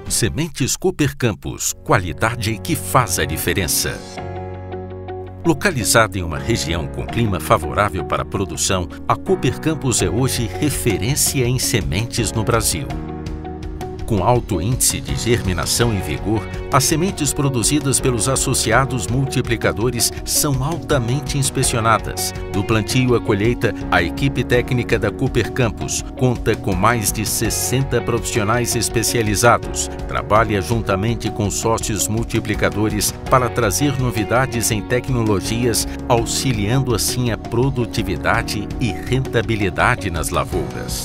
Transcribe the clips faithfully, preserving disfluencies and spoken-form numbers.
Sementes Cooper Campus, qualidade que faz a diferença. Localizada em uma região com clima favorável para a produção, a Cooper Campus é hoje referência em sementes no Brasil. Com alto índice de germinação e vigor, as sementes produzidas pelos associados multiplicadores são altamente inspecionadas. Do plantio à colheita, a equipe técnica da Cooper Campus conta com mais de sessenta profissionais especializados. Trabalha juntamente com sócios multiplicadores para trazer novidades em tecnologias, auxiliando assim a produtividade e rentabilidade nas lavouras.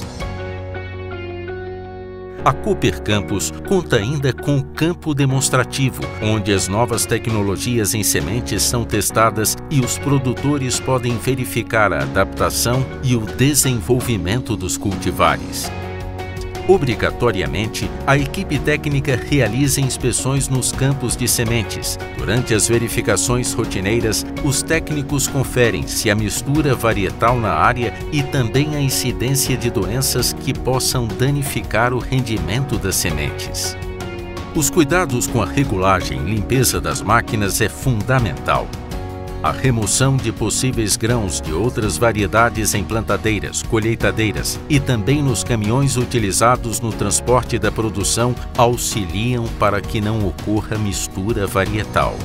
A Cooper Campus conta ainda com campo demonstrativo, onde as novas tecnologias em sementes são testadas e os produtores podem verificar a adaptação e o desenvolvimento dos cultivares. Obrigatoriamente, a equipe técnica realiza inspeções nos campos de sementes. Durante as verificações rotineiras, os técnicos conferem se a mistura varietal na área e também a incidência de doenças que possam danificar o rendimento das sementes. Os cuidados com a regulagem e limpeza das máquinas é fundamental. A remoção de possíveis grãos de outras variedades em plantadeiras, colheitadeiras e também nos caminhões utilizados no transporte da produção auxiliam para que não ocorra mistura varietal.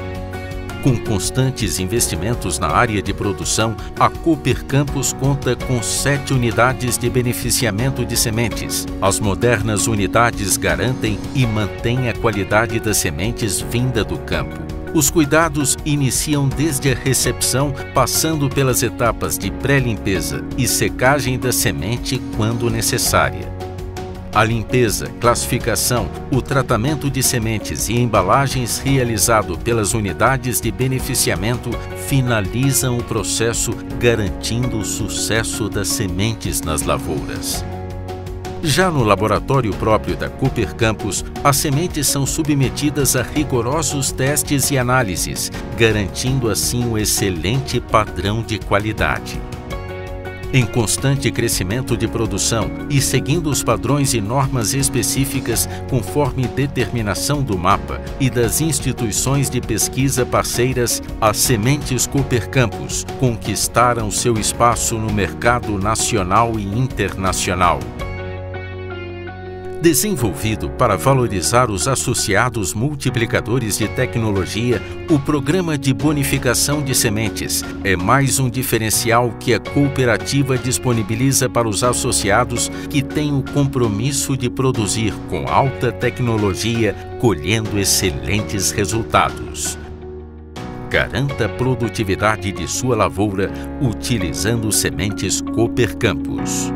Com constantes investimentos na área de produção, a Cooper Campus conta com sete unidades de beneficiamento de sementes. As modernas unidades garantem e mantêm a qualidade das sementes vinda do campo. Os cuidados iniciam desde a recepção, passando pelas etapas de pré-limpeza e secagem da semente quando necessária. A limpeza, classificação, o tratamento de sementes e embalagens realizado pelas unidades de beneficiamento finalizam o processo, garantindo o sucesso das sementes nas lavouras. Já no laboratório próprio da Cooper Campus, as sementes são submetidas a rigorosos testes e análises, garantindo assim um excelente padrão de qualidade. Em constante crescimento de produção e seguindo os padrões e normas específicas conforme determinação do mapa e das instituições de pesquisa parceiras, as sementes Cooper Campus conquistaram seu espaço no mercado nacional e internacional. Desenvolvido para valorizar os associados multiplicadores de tecnologia, o Programa de Bonificação de Sementes é mais um diferencial que a cooperativa disponibiliza para os associados que têm o compromisso de produzir com alta tecnologia, colhendo excelentes resultados. Garanta a produtividade de sua lavoura utilizando sementes Cooper Campus.